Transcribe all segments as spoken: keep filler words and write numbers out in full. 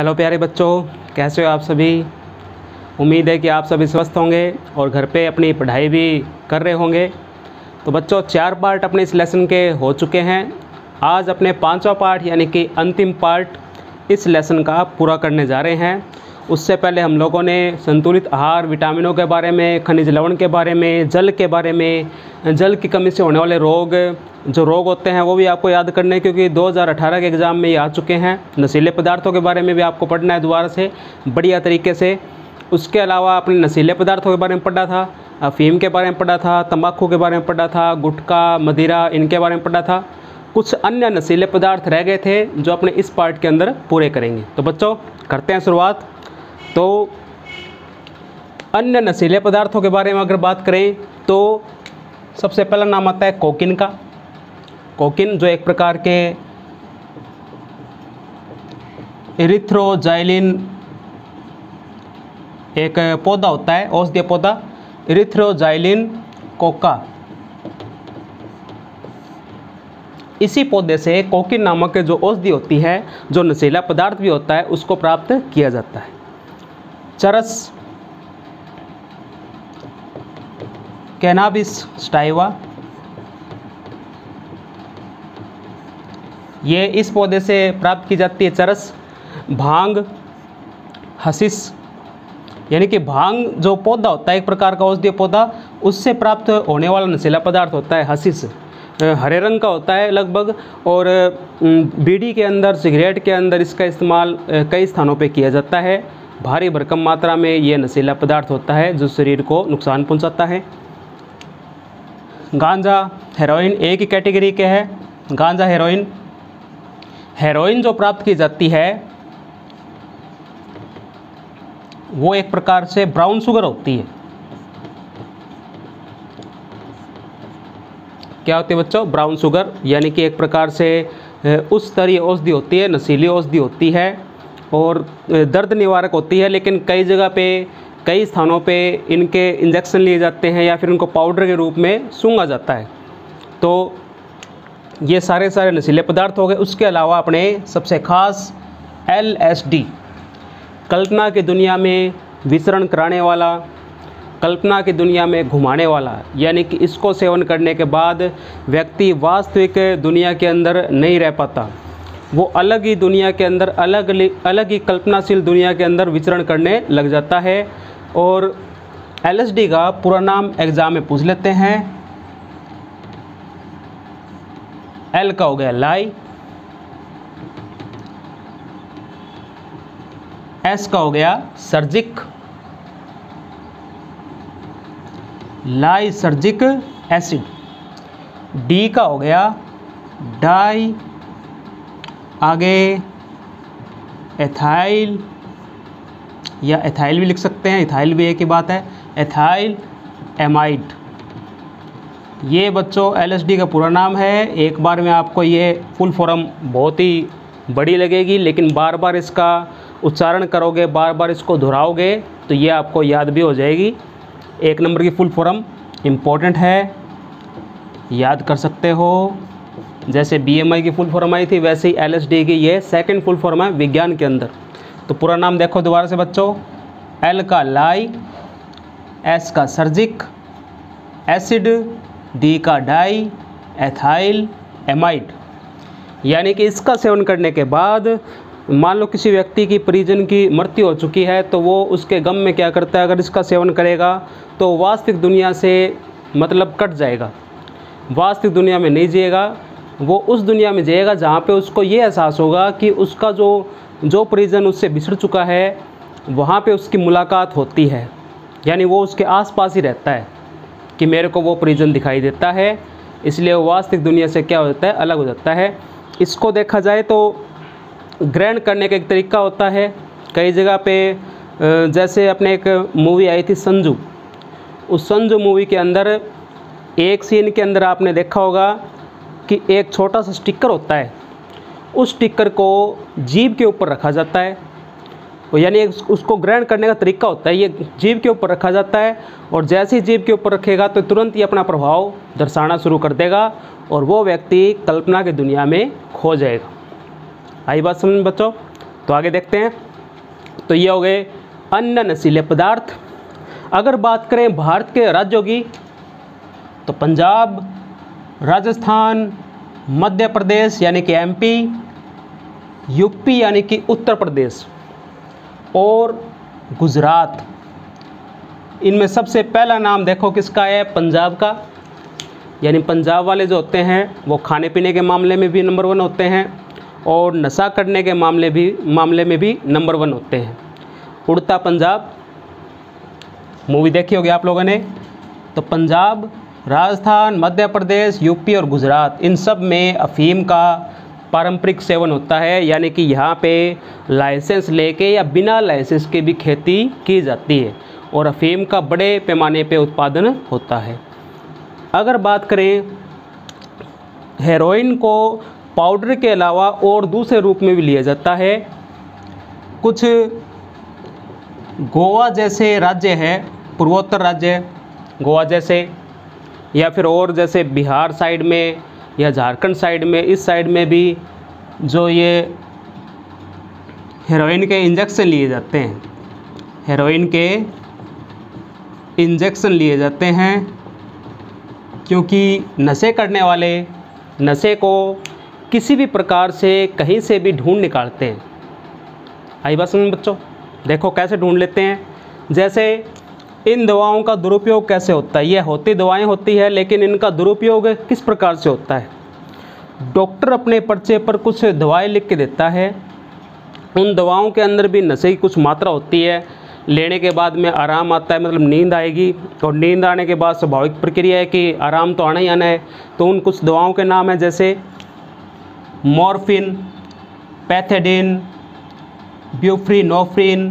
Hello प्यारे बच्चों, कैसे हो आप सभी। उम्मीद है कि आप सभी स्वस्थ होंगे और घर पे अपनी पढ़ाई भी कर रहे होंगे। तो बच्चों, चार पार्ट अपने इस लेसन के हो चुके हैं। आज अपने पांचवा पार्ट यानी कि अंतिम पार्ट इस लेसन का पूरा करने जा रहे हैं। उससे पहले हम लोगों ने संतुलित आहार, विटामिनों के बारे में, खनिज लवण के बारे में, जल के बारे में, जल की कमी से होने वाले रोग, जो रोग होते हैं वो भी आपको याद करने हैं, क्योंकि दो हज़ार अठारह के एग्ज़ाम में ये आ चुके हैं। नशीले पदार्थों के बारे में भी आपको पढ़ना है दोबारा से बढ़िया तरीके से। उसके अलावा आपने नशीले पदार्थों के बारे में पढ़ा था, अफीम के बारे में पढ़ा था, तंबाकू के बारे में पढ़ा था, गुटखा, मदिरा, इनके बारे में पढ़ा था। कुछ अन्य नशीले पदार्थ रह गए थे जो अपने इस पार्ट के अंदर पूरे करेंगे। तो बच्चों, करते हैं शुरुआत। तो अन्य नशीले पदार्थों के बारे में अगर बात करें तो सबसे पहला नाम आता है कोकीन का। कोकीन जो एक प्रकार के इरिथ्रोजाइलिन एक पौधा होता है, औषधीय पौधा इरिथ्रोजाइलिन कोका। इसी पौधे से कोकीन नामक जो औषधि होती है, जो नशीला पदार्थ भी होता है, उसको प्राप्त किया जाता है। चरस, कैनाबिस स्टाइवा, ये इस पौधे से प्राप्त की जाती है। चरस, भांग, हशीश, यानी कि भांग जो पौधा होता है एक प्रकार का औषधीय पौधा, उससे प्राप्त होने वाला नशीला पदार्थ होता है हशीश। हरे रंग का होता है लगभग, और बीड़ी के अंदर, सिगरेट के अंदर इसका इस्तेमाल कई स्थानों पे किया जाता है। भारी भरकम मात्रा में ये नशीला पदार्थ होता है जो शरीर को नुकसान पहुंचाता है। गांजा, हेरोइन एक ही कैटेगरी के है। गांजा, हेरोइन। हेरोइन जो प्राप्त की जाती है वो एक प्रकार से ब्राउन शुगर होती है। क्या होती है बच्चों? ब्राउन शुगर, यानी कि एक प्रकार से उस स्तरीय औषधि होती है, नशीली औषधि होती है और दर्द निवारक होती है। लेकिन कई जगह पे, कई स्थानों पे इनके इंजेक्शन लिए जाते हैं या फिर इनको पाउडर के रूप में सूंघा जाता है। तो ये सारे सारे नशीले पदार्थ हो गए। उसके अलावा अपने सबसे खास एल एस डी, कल्पना की दुनिया में विचरण कराने वाला, कल्पना की दुनिया में घुमाने वाला, यानी कि इसको सेवन करने के बाद व्यक्ति वास्तविक दुनिया के अंदर नहीं रह पाता। वो अलग ही दुनिया के अंदर, अलग अलग ही कल्पनाशील दुनिया के अंदर विचरण करने लग जाता है। और एल एस डी का पूरा नाम एग्जाम में पूछ लेते हैं। एल का हो गया लाई, एस का हो गया सर्जिक, लाई सर्जिक एसिड। डी का हो गया डाई, आगे एथाइल, या एथाइल भी लिख सकते हैं, एथाइल भी एक ही बात है, एथाइल एमाइड। ये बच्चों एल एस डी का पूरा नाम है। एक बार में आपको ये फुल फॉर्म बहुत ही बड़ी लगेगी, लेकिन बार बार इसका उच्चारण करोगे, बार बार इसको दोहराओगे तो ये आपको याद भी हो जाएगी। एक नंबर की फुल फॉर्म इम्पोर्टेंट है, याद कर सकते हो। जैसे बी एम आई की फुल फॉर्म आई थी, वैसे ही एल एस डी की ये सेकंड फुल फॉर्म है विज्ञान के अंदर। तो पूरा नाम देखो दोबारा से बच्चों। एल का लाई, एस का सर्जिक एसिड, डी का डाई, एथाइल एमाइड। यानी कि इसका सेवन करने के बाद मान लो किसी व्यक्ति की परिजन की मृत्यु हो चुकी है, तो वो उसके गम में क्या करता है, अगर इसका सेवन करेगा तो वास्तविक दुनिया से मतलब कट जाएगा, वास्तविक दुनिया में नहीं जिएगा। वो उस दुनिया में जिएगा जहाँ पे उसको ये एहसास होगा कि उसका जो जो परिजन उससे बिछड़ चुका है, वहाँ पे उसकी मुलाकात होती है। यानी वो उसके आसपास ही रहता है कि मेरे को वो परिजन दिखाई देता है, इसलिए वो वास्तविक दुनिया से क्या हो जाता है, अलग हो जाता है। इसको देखा जाए तो ग्रहण करने का एक तरीका होता है कई जगह पे। जैसे अपने एक मूवी आई थी संजू, उस संजू मूवी के अंदर एक सीन के अंदर आपने देखा होगा कि एक छोटा सा स्टिकर होता है, उस स्टिकर को जीभ के ऊपर रखा जाता है, यानी उसको ग्रहण करने का तरीका होता है, ये जीभ के ऊपर रखा जाता है। और जैसे ही जीभ के ऊपर रखेगा तो तुरंत ही अपना प्रभाव दर्शाना शुरू कर देगा और वो व्यक्ति कल्पना की दुनिया में खो जाएगा। आई बात समझ में बच्चों? तो आगे देखते हैं। तो ये हो गए अन्य नशीले पदार्थ। अगर बात करें भारत के राज्यों की तो पंजाब, राजस्थान, मध्य प्रदेश यानी कि एमपी, यूपी यानी कि उत्तर प्रदेश और गुजरात। इनमें सबसे पहला नाम देखो किसका है, पंजाब का। यानी पंजाब वाले जो होते हैं वो खाने पीने के मामले में भी नंबर वन होते हैं और नशा करने के मामले भी मामले में भी नंबर वन होते हैं। उड़ता पंजाब मूवी देखी होगी आप लोगों ने। तो पंजाब, राजस्थान, मध्य प्रदेश, यूपी और गुजरात, इन सब में अफीम का पारंपरिक सेवन होता है। यानी कि यहाँ पे लाइसेंस लेके या बिना लाइसेंस के भी खेती की जाती है और अफीम का बड़े पैमाने पे उत्पादन होता है। अगर बात करें हेरोइन को पाउडर के अलावा और दूसरे रूप में भी लिया जाता है। कुछ गोवा जैसे राज्य है, पूर्वोत्तर राज्य गोवा जैसे, या फिर और जैसे बिहार साइड में या झारखंड साइड में, इस साइड में भी जो ये हेरोइन के इंजेक्शन लिए जाते हैं, हेरोइन के इंजेक्शन लिए जाते हैं, क्योंकि नशे करने वाले नशे को किसी भी प्रकार से कहीं से भी ढूंढ निकालते हैं। आई बात समझ बच्चों? देखो कैसे ढूंढ लेते हैं। जैसे इन दवाओं का दुरुपयोग कैसे होता है, ये होती दवाएं होती है लेकिन इनका दुरुपयोग किस प्रकार से होता है। डॉक्टर अपने पर्चे पर कुछ दवाएं लिख के देता है, उन दवाओं के अंदर भी नशे की कुछ मात्रा होती है। लेने के बाद में आराम आता है, मतलब नींद आएगी, और नींद आने के बाद स्वाभाविक प्रक्रिया है कि आराम तो आना ही आना है। तो उन कुछ दवाओं के नाम है जैसे मॉर्फिन, पैथेडिन, ब्यूप्रीनोफ्रिन,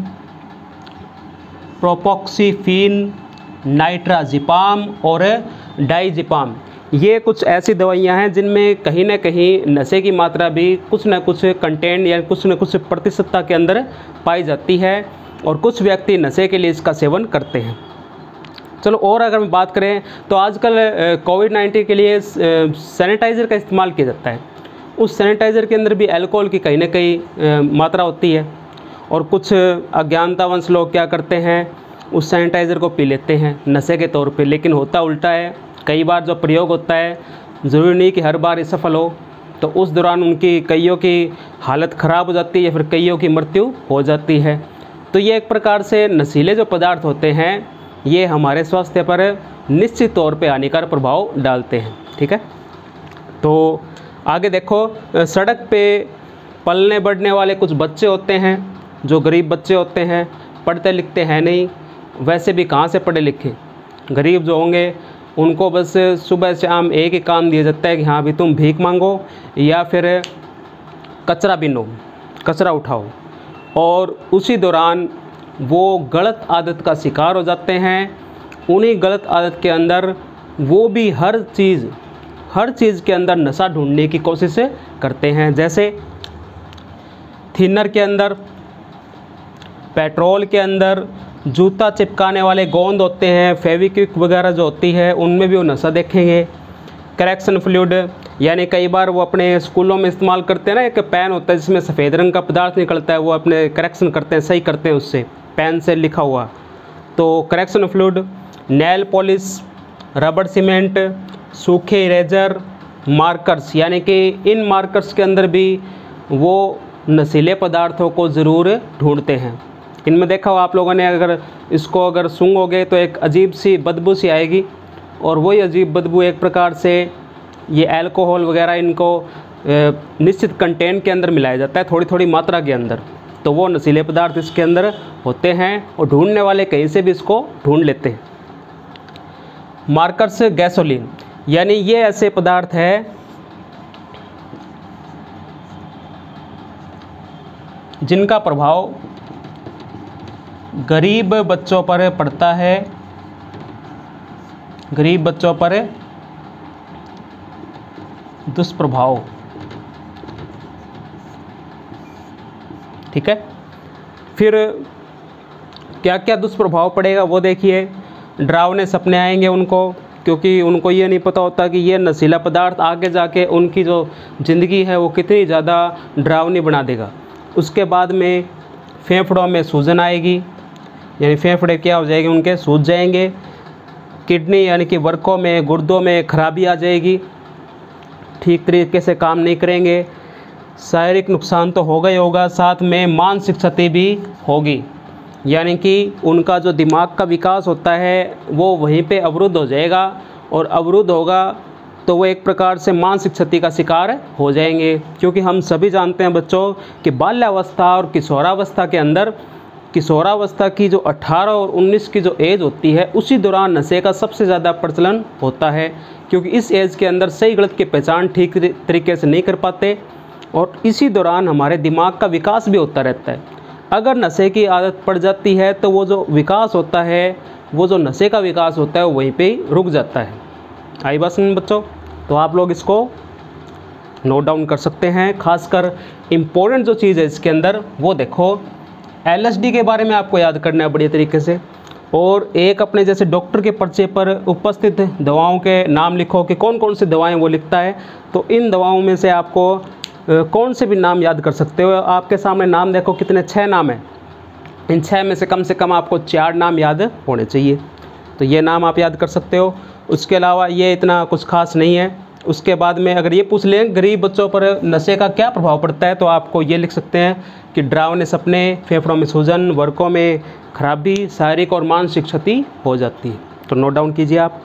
प्रोपोक्सीफिन, नाइट्राजिपाम और डाइजिपाम। ये कुछ ऐसी दवाइयाँ हैं जिनमें कहीं ना कहीं नशे की मात्रा भी कुछ न कुछ कंटेंट या कुछ न कुछ प्रतिशतता के अंदर पाई जाती है और कुछ व्यक्ति नशे के लिए इसका सेवन करते हैं। चलो और अगर हम बात करें तो आजकल कोविड नाइन्टीन के लिए सैनिटाइज़र का इस्तेमाल किया जाता है। उस सैनिटाइज़र के अंदर भी अल्कोहल की कहीं ना कहीं मात्रा होती है और कुछ अज्ञानतावंश लोग क्या करते हैं, उस सैनिटाइज़र को पी लेते हैं नशे के तौर पे। लेकिन होता उल्टा है। कई बार जो प्रयोग होता है, ज़रूरी नहीं कि हर बार ये सफल हो, तो उस दौरान उनकी कईयों की हालत ख़राब हो जाती है या फिर कईयों की मृत्यु हो जाती है। तो ये एक प्रकार से नशीले जो पदार्थ होते हैं ये हमारे स्वास्थ्य पर निश्चित तौर पे हानिकारक प्रभाव डालते हैं। ठीक है, तो आगे देखो, सड़क पे पलने बढ़ने वाले कुछ बच्चे होते हैं जो गरीब बच्चे होते हैं, पढ़ते लिखते हैं नहीं। वैसे भी कहाँ से पढ़े लिखे, गरीब जो होंगे उनको बस सुबह शाम एक ही काम दिया जाता है कि हाँ भी तुम भीख मांगो या फिर कचरा बिनो, कचरा उठाओ, और उसी दौरान वो गलत आदत का शिकार हो जाते हैं। उन्हीं गलत आदत के अंदर वो भी हर चीज़ हर चीज़ के अंदर नशा ढूंढने की कोशिश करते हैं। जैसे थिनर के अंदर, पेट्रोल के अंदर, जूता चिपकाने वाले गोंद होते हैं, फेविक्विक वगैरह जो होती है उनमें भी वो नशा देखेंगे। करेक्शन फ्लूइड, यानी कई बार वो अपने स्कूलों में इस्तेमाल करते हैं ना, एक पेन होता है जिसमें सफ़ेद रंग का पदार्थ निकलता है, वो अपने करेक्शन करते हैं, सही करते हैं उससे, पेन से लिखा हुआ। तो करेक्शन फ्लूइड, नेल पॉलिश, रबड़ सीमेंट, सूखे इरेजर, मार्कर्स, यानी कि इन मार्कर्स के अंदर भी वो नशीले पदार्थों को ज़रूर ढूंढते हैं। इनमें देखा हो आप लोगों ने, अगर इसको अगर सूंघोगे तो एक अजीब सी बदबू सी आएगी, और वही अजीब बदबू एक प्रकार से ये अल्कोहल वगैरह इनको निश्चित कंटेंट के अंदर मिलाया जाता है, थोड़ी थोड़ी मात्रा के अंदर। तो वो नशीले पदार्थ इसके अंदर होते हैं और ढूंढने वाले कहीं से भी इसको ढूंढ लेते हैं। मार्कर्स, गैसोलीन, यानी ये ऐसे पदार्थ है जिनका प्रभाव गरीब बच्चों पर पड़ता है, गरीब बच्चों पर दुष्प्रभाव। ठीक है, फिर क्या क्या दुष्प्रभाव पड़ेगा वो देखिए। डरावने सपने आएंगे उनको, क्योंकि उनको ये नहीं पता होता कि ये नशीला पदार्थ आगे जाके उनकी जो ज़िंदगी है वो कितनी ज़्यादा डरावनी बना देगा। उसके बाद में फेफड़ों में सूजन आएगी, यानी फेफड़े क्या हो जाएंगे उनके, सूज जाएंगे। किडनी यानी कि वर्कों में, गुर्दों में खराबी आ जाएगी, ठीक तरीके से काम नहीं करेंगे। शारीरिक नुकसान तो होगा ही होगा, साथ में मानसिक क्षति भी होगी, यानी कि उनका जो दिमाग का विकास होता है वो वहीं पे अवरुद्ध हो जाएगा, और अवरुद्ध होगा तो वो एक प्रकार से मानसिक क्षति का शिकार हो जाएंगे। क्योंकि हम सभी जानते हैं बच्चों कि बाल्यावस्था और किशोरावस्था के अंदर, किशोरावस्था की जो अठारह और उन्नीस की जो एज होती है उसी दौरान नशे का सबसे ज़्यादा प्रचलन होता है, क्योंकि इस एज के अंदर सही गलत की पहचान ठीक तरीके से नहीं कर पाते, और इसी दौरान हमारे दिमाग का विकास भी होता रहता है। अगर नशे की आदत पड़ जाती है तो वो जो विकास होता है, वो जो नशे का विकास होता है वो वहीं पे ही रुक जाता है। आई बात समझ बच्चों? तो आप लोग इसको नोट डाउन कर सकते हैं। खासकर इम्पोर्टेंट जो चीज़ है इसके अंदर वो देखो, एलएसडी के बारे में आपको याद करना है बढ़िया तरीके से, और एक अपने जैसे डॉक्टर के पर्चे पर उपस्थित दवाओं के नाम लिखो कि कौन कौन सी दवाएं वो लिखता है। तो इन दवाओं में से आपको कौन से भी नाम याद कर सकते हो। आपके सामने नाम देखो कितने, छः नाम हैं। इन छः में से कम से कम आपको चार नाम याद होने चाहिए, तो ये नाम आप याद कर सकते हो। उसके अलावा ये इतना कुछ खास नहीं है। उसके बाद में अगर ये पूछ लें गरीब बच्चों पर नशे का क्या प्रभाव पड़ता है, तो आपको ये लिख सकते हैं कि डरावने सपने, फेफड़ों में सूजन, वर्कों में खराबी, शारीरिक और मानसिक क्षति हो जाती है। तो नोट डाउन कीजिए आप।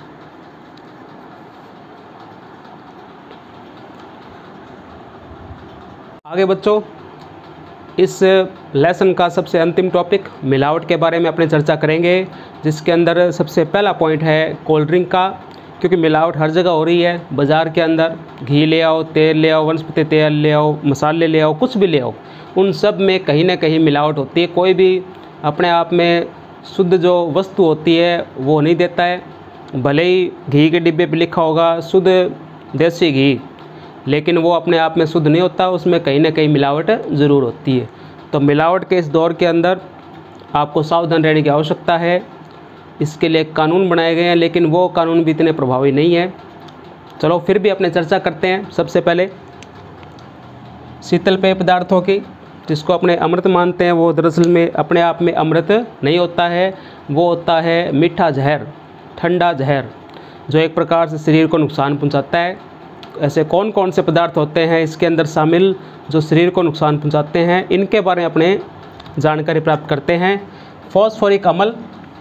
आगे बच्चों, इस लेसन का सबसे अंतिम टॉपिक मिलावट के बारे में अपने चर्चा करेंगे, जिसके अंदर सबसे पहला पॉइंट है कोल्ड ड्रिंक का। क्योंकि मिलावट हर जगह हो रही है, बाज़ार के अंदर घी ले आओ, तेल ले आओ, वनस्पति तेल ले आओ, मसाले ले आओ, कुछ भी ले आओ, उन सब में कहीं ना कहीं मिलावट होती है। कोई भी अपने आप में शुद्ध जो वस्तु होती है वो नहीं देता है। भले ही घी के डिब्बे पर लिखा होगा शुद्ध देसी घी, लेकिन वो अपने आप में शुद्ध नहीं होता, उसमें कहीं ना कहीं मिलावट ज़रूर होती है। तो मिलावट के इस दौर के अंदर आपको सावधान रहने की आवश्यकता है। इसके लिए कानून बनाए गए हैं, लेकिन वो कानून भी इतने प्रभावी नहीं है। चलो फिर भी अपने चर्चा करते हैं। सबसे पहले शीतल पेय पदार्थों की, जिसको अपने अमृत मानते हैं, वो दरअसल में अपने आप में अमृत नहीं होता है, वो होता है मीठा जहर, ठंडा जहर, जो एक प्रकार से शरीर को नुकसान पहुँचाता है। ऐसे कौन कौन से पदार्थ होते हैं इसके अंदर शामिल जो शरीर को नुकसान पहुंचाते हैं, इनके बारे में अपने जानकारी प्राप्त करते हैं। फॉस्फोरिक अम्ल,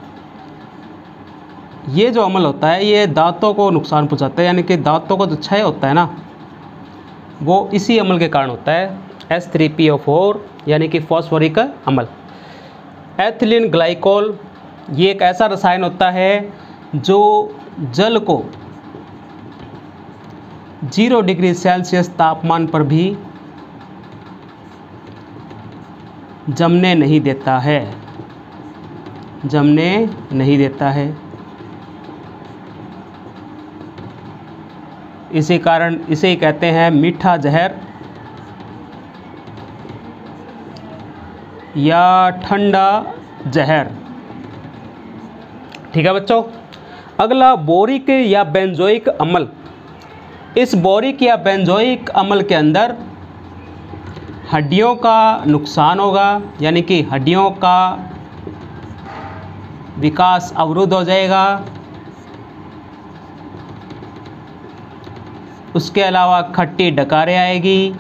ये जो अम्ल होता है ये दांतों को नुकसान पहुंचाता है, यानी कि दांतों का जो क्षय होता है ना, वो इसी अम्ल के कारण होता है। S three P O four यानी कि फॉस्फोरिक अम्ल। एथिलीन ग्लाइकोल, ये एक ऐसा रसायन होता है जो जल को जीरो डिग्री सेल्सियस तापमान पर भी जमने नहीं देता है, जमने नहीं देता है। इसी कारण इसे ही कहते हैं मीठा जहर या ठंडा जहर। ठीक है बच्चों। अगला बोरिक या बेंजोइक अम्ल। इस बोरिक या बेंजोइक अम्ल के अंदर हड्डियों का नुकसान होगा, यानी कि हड्डियों का विकास अवरुद्ध हो जाएगा। उसके अलावा खट्टी डकारें आएगी,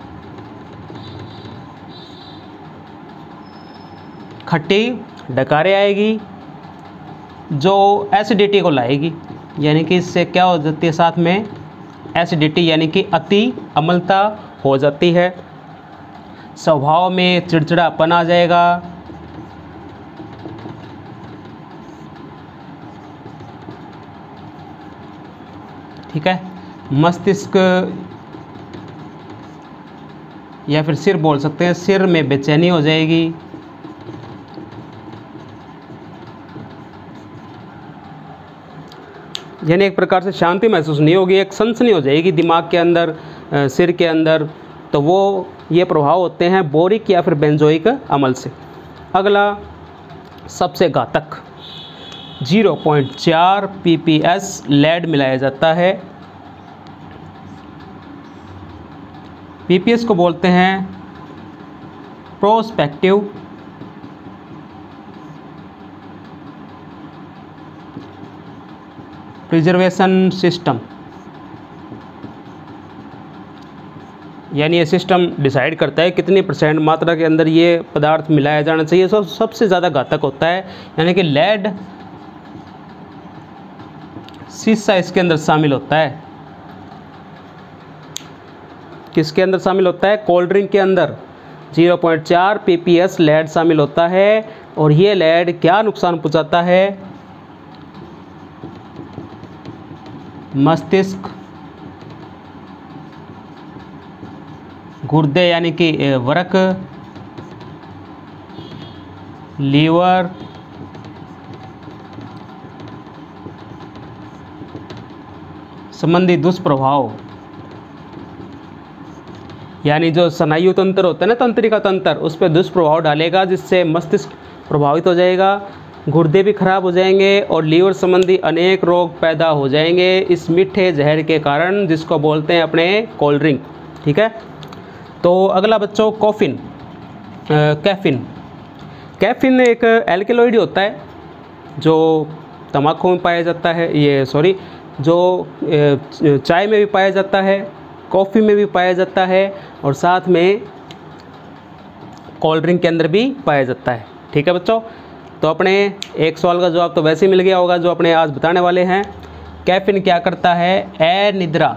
खट्टी डकारें आएगी जो एसिडिटी को लाएगी, यानी कि इससे क्या हो जाती है, साथ में एसिडिटी यानी कि अति अम्लता हो जाती है। स्वभाव में चिड़चिड़ापन आ जाएगा। ठीक है। मस्तिष्क या फिर सिर बोल सकते हैं, सिर में बेचैनी हो जाएगी। यानी एक प्रकार से शांति महसूस नहीं होगी, एक सनसनी हो जाएगी दिमाग के अंदर, सिर के अंदर। तो वो ये प्रभाव होते हैं बोरिक या फिर बेंजोइक अम्ल से। अगला सबसे घातक zero point four P P S lead मिलाया जाता है। पी पी एस को बोलते हैं प्रोस्पेक्टिव प्रिजर्वेशन सिस्टम, यानी ये सिस्टम डिसाइड करता है कितनी परसेंट मात्रा के अंदर ये पदार्थ मिलाया जाना चाहिए, सब सबसे ज़्यादा घातक होता है। यानी कि लेड शीशा इसके अंदर शामिल होता है। किसके अंदर शामिल होता है? कोल्ड ड्रिंक के अंदर ज़ीरो पॉइंट चार पीपीएस लेड शामिल होता है। और ये लेड क्या नुकसान पहुंचाता है? मस्तिष्क, गुर्दे यानी कि वृक्क, लीवर, संबंधी दुष्प्रभाव, यानी जो स्नायु तंत्र होता है ना, तंत्रिका तंत्र, उस पर दुष्प्रभाव डालेगा, जिससे मस्तिष्क प्रभावित हो जाएगा, गुर्दे भी खराब हो जाएंगे और लीवर संबंधी अनेक रोग पैदा हो जाएंगे इस मीठे जहर के कारण, जिसको बोलते हैं अपने कोल्ड ड्रिंक। ठीक है। तो अगला बच्चों कॉफिन, कैफीन। कैफीन एक एल्केलॉइड होता है जो तंबाकू में पाया जाता है, ये सॉरी जो चाय में भी पाया जाता है, कॉफ़ी में भी पाया जाता है और साथ में कोल्ड ड्रिंक के अंदर भी पाया जाता है। ठीक है बच्चों। तो अपने एक सवाल का जवाब तो वैसे ही मिल गया होगा जो अपने आज बताने वाले हैं। कैफीन क्या करता है? अनिद्रा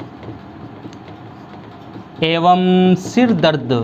एवं सिर दर्द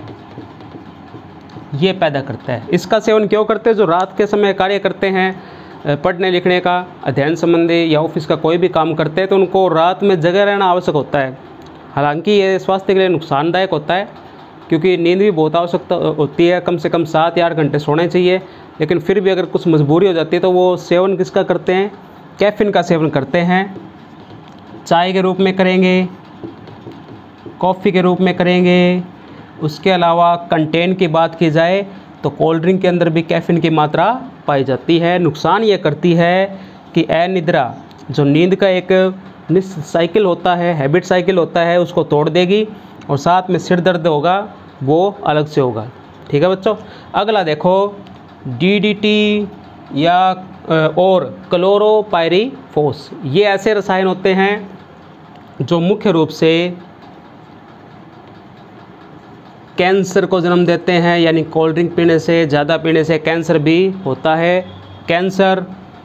ये पैदा करता है। इसका सेवन क्यों करते हैं? जो रात के समय कार्य करते हैं, पढ़ने लिखने का, अध्ययन संबंधी या ऑफिस का कोई भी काम करते हैं, तो उनको रात में जगह रहना आवश्यक होता है। हालांकि ये स्वास्थ्य के लिए नुकसानदायक होता है क्योंकि नींद भी बहुत आवश्यकता होती है, कम से कम सात या आठ घंटे सोने चाहिए। लेकिन फिर भी अगर कुछ मजबूरी हो जाती है तो वो सेवन किसका करते हैं? कैफीन का सेवन करते हैं। चाय के रूप में करेंगे, कॉफ़ी के रूप में करेंगे। उसके अलावा कंटेंट की बात की जाए तो कोल्ड ड्रिंक के अंदर भी कैफीन की मात्रा पाई जाती है। नुकसान ये करती है कि अनिद्रा, जो नींद का एक साइकिल होता है, हैबिट साइकिल होता है, उसको तोड़ देगी और साथ में सिर दर्द होगा वो अलग से होगा। ठीक है बच्चों। अगला देखो डीडीटी या और क्लोरोपाइरीफॉस। ये ऐसे रसायन होते हैं जो मुख्य रूप से कैंसर को जन्म देते हैं, यानी कोल्ड ड्रिंक पीने से, ज़्यादा पीने से कैंसर भी होता है। कैंसर,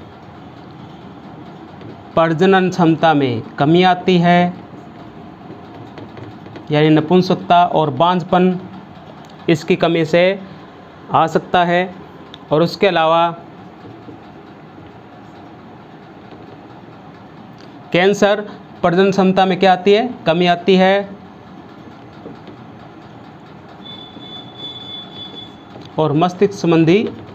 प्रजनन क्षमता में कमी आती है, यानी नपुंसकता और बांझपन इसकी कमी से आ सकता है। और उसके अलावा कैंसर, प्रजनन क्षमता में क्या आती है? कमी आती है। और मस्तिष्क संबंधी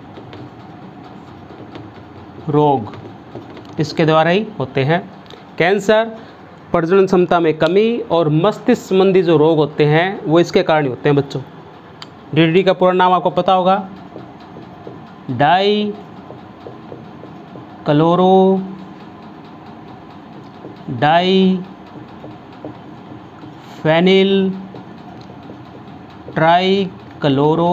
रोग इसके द्वारा ही होते हैं। कैंसर, प्रजनन क्षमता में कमी और मस्तिष्क संबंधी जो रोग होते हैं वो इसके कारण होते हैं बच्चों। डीडीटी का पूरा नाम आपको पता होगा, die chloro die phenyl try chloro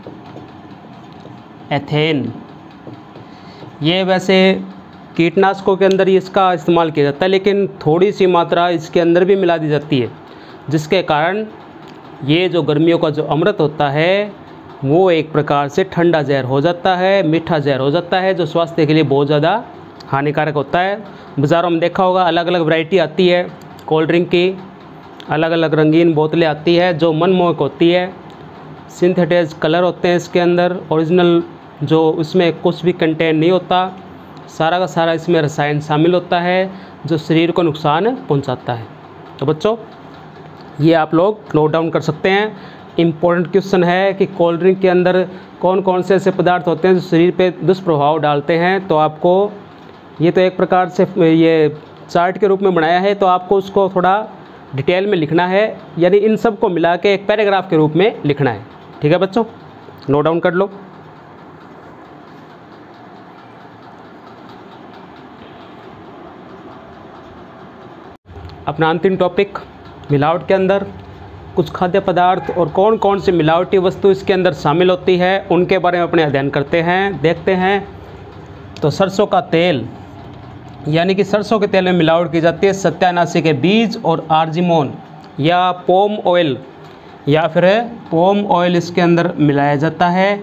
ethane. ये वैसे कीटनाशकों के अंदर ही इसका इस्तेमाल किया जाता है, लेकिन थोड़ी सी मात्रा इसके अंदर भी मिला दी जाती है, जिसके कारण ये जो गर्मियों का जो अमृत होता है वो एक प्रकार से ठंडा जहर हो जाता है, मीठा जहर हो जाता है, जो स्वास्थ्य के लिए बहुत ज़्यादा हानिकारक होता है। बाज़ारों में देखा होगा अलग अलग वैरायटी आती है कोल्ड ड्रिंक की, अलग अलग रंगीन बोतलें आती है जो मनमोहक होती है। सिंथेटाइज कलर होते हैं इसके अंदर, ओरिजिनल जो उसमें कुछ भी कंटेंट नहीं होता, सारा का सारा इसमें रसायन शामिल होता है जो शरीर को नुकसान पहुंचाता है। तो बच्चों ये आप लोग नोट डाउन कर सकते हैं। इम्पोर्टेंट क्वेश्चन है कि कोल्ड ड्रिंक के अंदर कौन कौन से ऐसे पदार्थ होते हैं जो शरीर पे दुष्प्रभाव डालते हैं। तो आपको ये तो एक प्रकार से ये चार्ट के रूप में बनाया है, तो आपको उसको थोड़ा डिटेल में लिखना है, यानी इन सब को मिला के एक पैराग्राफ के रूप में लिखना है। ठीक है बच्चों, नोट डाउन कर लो। अपना अंतिम टॉपिक मिलावट के अंदर कुछ खाद्य पदार्थ और कौन कौन सी मिलावटी वस्तु इसके अंदर शामिल होती है उनके बारे में अपने अध्ययन करते हैं, देखते हैं। तो सरसों का तेल, यानी कि सरसों के तेल में मिलावट की जाती है सत्यानाशी के बीज और आर्जिमोन या पोम ऑयल या फिर पोम ऑयल इसके अंदर मिलाया जाता है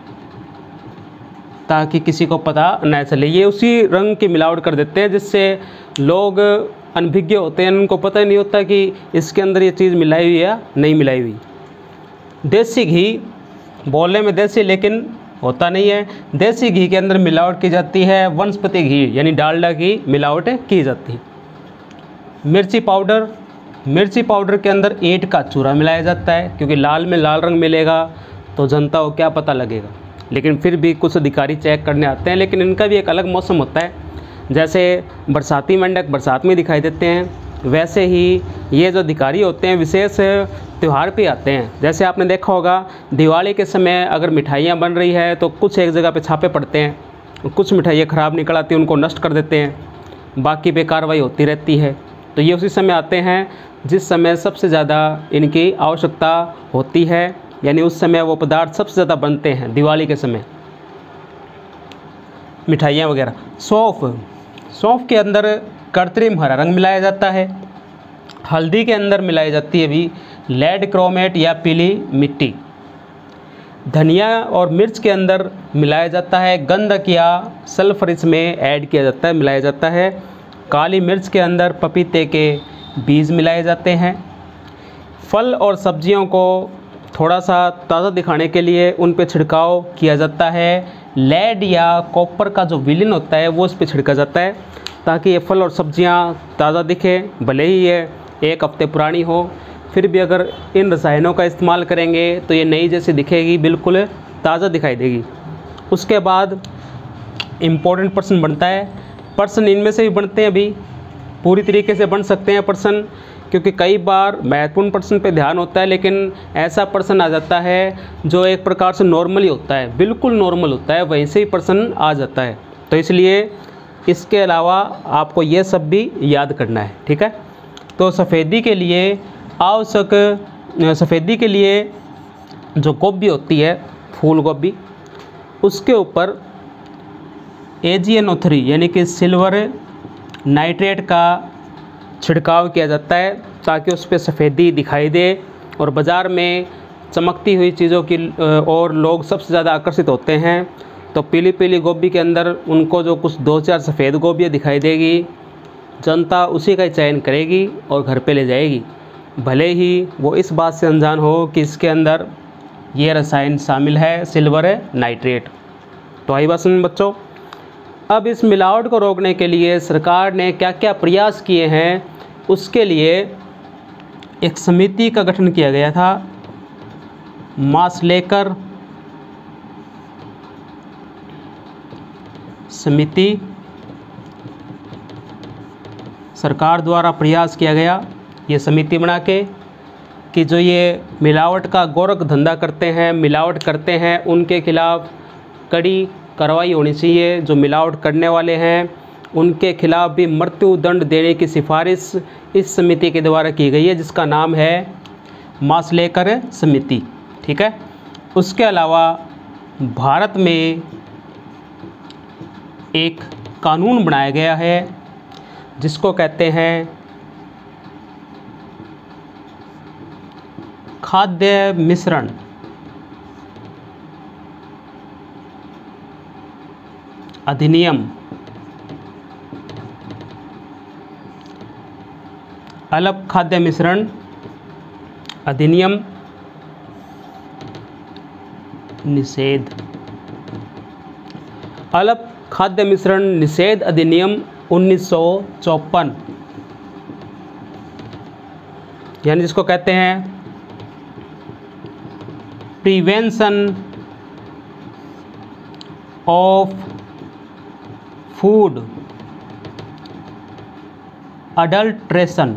ताकि किसी को पता न चले। ये उसी रंग की मिलावट कर देते हैं जिससे लोग अनभिज्ञ होते हैं, उनको पता ही नहीं होता कि इसके अंदर ये चीज़ मिलाई हुई या नहीं मिलाई हुई। देसी घी, बोलने में देसी लेकिन होता नहीं है। देसी घी के अंदर मिलावट की जाती है वनस्पति घी यानी डालडा की मिलावट की जाती है। मिर्ची पाउडर, मिर्ची पाउडर के अंदर ईंट का चूरा मिलाया जाता है क्योंकि लाल में लाल रंग मिलेगा तो जनता को क्या पता लगेगा, लेकिन फिर भी कुछ अधिकारी चेक करने आते हैं। लेकिन इनका भी एक अलग मौसम होता है, जैसे बरसाती मेंढक बरसात में दिखाई देते हैं, वैसे ही ये जो अधिकारी होते हैं विशेष त्यौहार पे आते हैं। जैसे आपने देखा होगा दिवाली के समय अगर मिठाइयाँ बन रही है तो कुछ एक जगह पे छापे पड़ते हैं, कुछ मिठाइयाँ ख़राब निकल आती हैं उनको नष्ट कर देते हैं, बाकी पे कार्रवाई होती रहती है। तो ये उसी समय आते हैं जिस समय सबसे ज़्यादा इनकी आवश्यकता होती है, यानी उस समय वो पदार्थ सबसे ज़्यादा बनते हैं दिवाली के समय, मिठाइयाँ वगैरह। सौंफ, सौंफ के अंदर कृत्रिम हरा रंग मिलाया जाता है। हल्दी के अंदर मिलाई जाती है भी लेड क्रोमेट या पीली मिट्टी। धनिया और मिर्च के अंदर मिलाया जाता है गंधक या सल्फर, इसमें ऐड किया जाता है, मिलाया जाता है। काली मिर्च के अंदर पपीते के बीज मिलाए जाते हैं। फल और सब्जियों को थोड़ा सा ताज़ा दिखाने के लिए उन पे छिड़काव किया जाता है। लेड या कॉपर का जो विलेन होता है वो इस पे छिड़का जाता है ताकि ये फल और सब्जियां ताज़ा दिखे, भले ही ये एक हफ्ते पुरानी हो, फिर भी अगर इन रसायनों का इस्तेमाल करेंगे तो ये नई जैसी दिखेगी, बिल्कुल ताज़ा दिखाई देगी। उसके बाद इम्पोर्टेंट पर्सन बनता है। पर्सन इनमें से भी बनते हैं, अभी पूरी तरीके से बन सकते हैं पर्सन, क्योंकि कई बार महत्वपूर्ण पर्सन पे ध्यान होता है लेकिन ऐसा पर्सन आ जाता है जो एक प्रकार से नॉर्मल ही होता है, बिल्कुल नॉर्मल होता है, वहीं से ही पर्सन आ जाता है। तो इसलिए इसके अलावा आपको ये सब भी याद करना है, ठीक है। तो सफ़ेदी के लिए आवश्यक, सफ़ेदी के लिए जो गोभी होती है, फूल गोभी, उसके ऊपर ए जी एन ओ थ्री यानी कि सिल्वर नाइट्रेट का छिड़काव किया जाता है ताकि उस पर सफ़ेदी दिखाई दे और बाज़ार में चमकती हुई चीज़ों की और लोग सबसे ज़्यादा आकर्षित होते हैं। तो पीली पीली गोभी के अंदर उनको जो कुछ दो चार सफ़ेद गोभियाँ दिखाई देगी, जनता उसी का चयन करेगी और घर पे ले जाएगी, भले ही वो इस बात से अनजान हो कि इसके अंदर ये रसायन शामिल है सिल्वर नाइट्रेट। तो आई बात सुन बच्चों, अब इस मिलावट को रोकने के लिए सरकार ने क्या क्या प्रयास किए हैं, उसके लिए एक समिति का गठन किया गया था। मास्लेकर समिति सरकार द्वारा प्रयास किया गया, ये समिति बना के कि जो ये मिलावट का गोरख धंधा करते हैं, मिलावट करते हैं, उनके खिलाफ़ कड़ी कार्रवाई होनी चाहिए। जो मिलावट करने वाले हैं उनके खिलाफ़ भी मृत्यु दंड देने की सिफारिश इस समिति के द्वारा की गई है, जिसका नाम है मास्लेकर समिति, ठीक है। उसके अलावा भारत में एक कानून बनाया गया है जिसको कहते हैं खाद्य मिश्रण अधिनियम। अल्प खाद्य मिश्रण अधिनियम निषेध अल्प खाद्य मिश्रण निषेध अधिनियम उन्नीस सौ चौपन, यानी जिसको कहते हैं प्रिवेंशन ऑफ फूड अडल्ट्रेशन।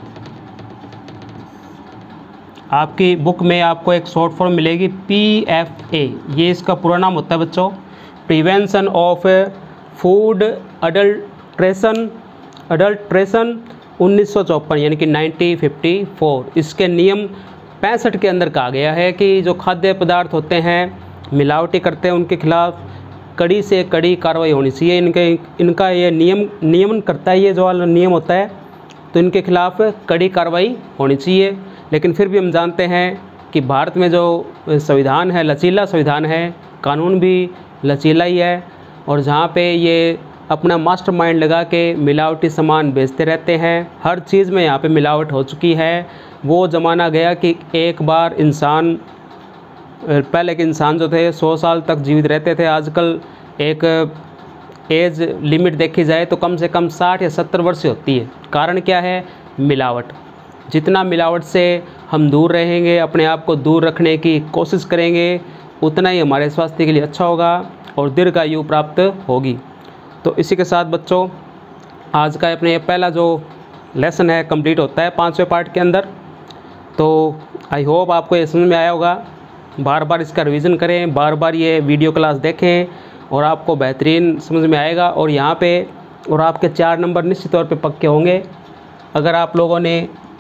आपकी बुक में आपको एक शॉर्ट फॉर्म मिलेगी पी एफ ए, ये इसका पूरा नाम होता है बच्चों, prevention of food adulteration adulteration उन्नीस सौ चौपन यानी कि नाइनटीन फिफ्टी फोर। इसके नियम पैंसठ के अंदर कहा गया है कि जो खाद्य पदार्थ होते हैं मिलावटी करते हैं उनके खिलाफ कड़ी से कड़ी कार्रवाई होनी चाहिए। इनके इनका ये नियम नियमन करता है, ये जो वाला नियम होता है तो इनके खिलाफ कड़ी कार्रवाई होनी चाहिए। लेकिन फिर भी हम जानते हैं कि भारत में जो संविधान है लचीला संविधान है, कानून भी लचीला ही है, और जहाँ पे ये अपना मास्टरमाइंड लगा के मिलावटी सामान बेचते रहते हैं। हर चीज़ में यहाँ पे मिलावट हो चुकी है। वो ज़माना गया कि एक बार इंसान, पहले के इंसान जो थे सौ साल तक जीवित रहते थे, आजकल एक एज लिमिट देखी जाए तो कम से कम साठ या सत्तर वर्ष होती है। कारण क्या है? मिलावट। जितना मिलावट से हम दूर रहेंगे, अपने आप को दूर रखने की कोशिश करेंगे, उतना ही हमारे स्वास्थ्य के लिए अच्छा होगा और दीर्घायु प्राप्त होगी। तो इसी के साथ बच्चों आज का अपने ये पहला जो लेसन है कंप्लीट होता है पाँचवें पार्ट के अंदर। तो आई होप आपको ये समझ में आया होगा। बार बार इसका रिवीजन करें, बार बार ये वीडियो क्लास देखें और आपको बेहतरीन समझ में आएगा। और यहाँ पे और आपके चार नंबर निश्चित तौर पे पक्के होंगे अगर आप लोगों ने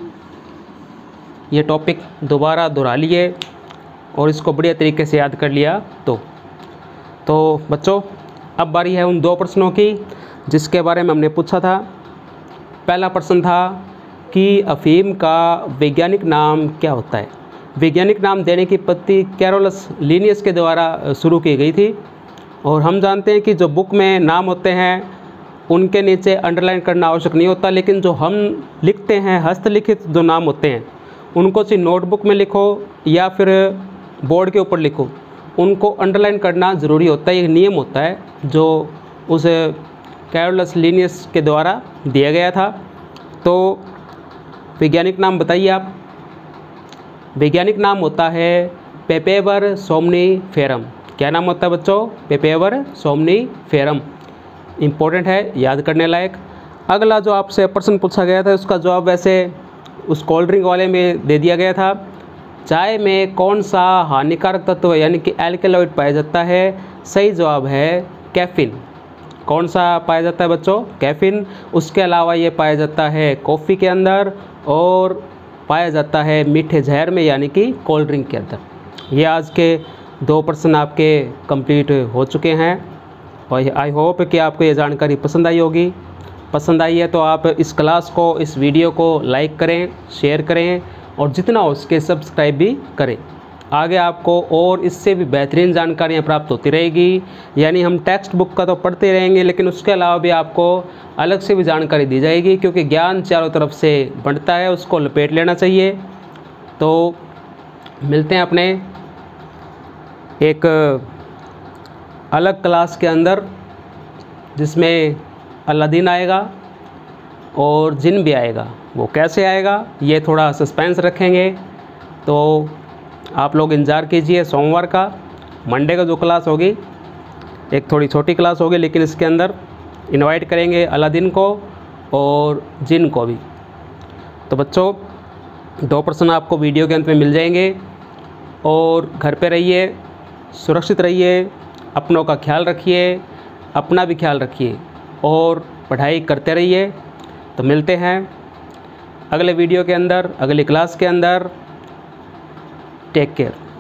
ये टॉपिक दोबारा दोहरा लिए और इसको बढ़िया तरीके से याद कर लिया तो। तो बच्चों अब बारी है उन दो प्रश्नों की जिसके बारे में हमने पूछा था। पहला प्रश्न था कि अफीम का वैज्ञानिक नाम क्या होता है। वैज्ञानिक नाम देने की पद्धति कैरोलस लिनियस के द्वारा शुरू की गई थी। और हम जानते हैं कि जो बुक में नाम होते हैं उनके नीचे अंडरलाइन करना आवश्यक नहीं होता, लेकिन जो हम लिखते हैं हस्तलिखित जो नाम होते हैं उनको चाहे नोटबुक में लिखो या फिर बोर्ड के ऊपर लिखो, उनको अंडरलाइन करना ज़रूरी होता है। एक नियम होता है जो उस कैरोलस लिनियस के द्वारा दिया गया था। तो वैज्ञानिक नाम बताइए आप। वैज्ञानिक नाम होता है पेपेवर सोमनीफेरम। क्या नाम होता है बच्चों? पेपेवर सोमनीफेरम। इम्पोर्टेंट है, याद करने लायक। अगला जो आपसे प्रश्न पूछा गया था उसका जवाब वैसे उस कोल्ड ड्रिंक वाले में दे दिया गया था। चाय में कौन सा हानिकारक तत्व यानी कि एल्केलॉइड पाया जाता है? सही जवाब है कैफीन। कौन सा पाया जाता है बच्चों? कैफीन। उसके अलावा ये पाया जाता है कॉफ़ी के अंदर और पाया जाता है मीठे जहर में यानी कि कोल्ड ड्रिंक के अंदर। ये आज के दो प्रश्न आपके कंप्लीट हो चुके हैं और आई होप कि आपको ये जानकारी पसंद आई होगी। पसंद आई है तो आप इस क्लास को, इस वीडियो को लाइक करें, शेयर करें और जितना हो सके सब्सक्राइब भी करें। आगे आपको और इससे भी बेहतरीन जानकारियाँ प्राप्त होती रहेगी। यानी हम टेक्स्ट बुक का तो पढ़ते रहेंगे लेकिन उसके अलावा भी आपको अलग से भी जानकारी दी जाएगी, क्योंकि ज्ञान चारों तरफ से बढ़ता है, उसको लपेट लेना चाहिए। तो मिलते हैं अपने एक अलग क्लास के अंदर जिसमें अलादीन आएगा और जिन भी आएगा। वो कैसे आएगा ये थोड़ा सस्पेंस रखेंगे, तो आप लोग इंतज़ार कीजिए। सोमवार का, मंडे का जो क्लास होगी एक थोड़ी छोटी क्लास होगी, लेकिन इसके अंदर इनवाइट करेंगे अलादीन को और जिन को भी। तो बच्चों दो प्रश्न आपको वीडियो के अंत में मिल जाएंगे। और घर पे रहिए, सुरक्षित रहिए, अपनों का ख्याल रखिए, अपना भी ख्याल रखिए और पढ़ाई करते रहिए। तो मिलते हैं अगले वीडियो के अंदर, अगली क्लास के अंदर। Take care.